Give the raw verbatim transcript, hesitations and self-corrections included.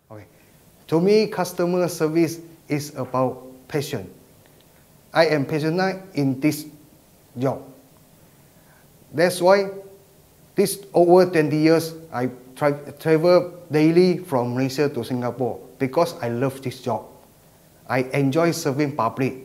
Okay. To me, customer service is about passion. I am passionate in this job. That's why this over twenty years, I tra travel daily from Malaysia to Singapore because I love this job. I enjoy serving public.